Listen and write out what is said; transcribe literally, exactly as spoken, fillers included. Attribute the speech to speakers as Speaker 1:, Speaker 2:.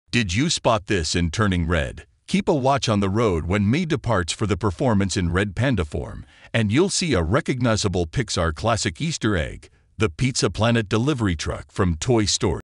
Speaker 1: Did you spot this in Turning Red? Keep a watch on the road when May departs for the performance in Red Panda form, and you'll see a recognizable Pixar classic Easter egg, the Pizza Planet delivery truck from Toy Story.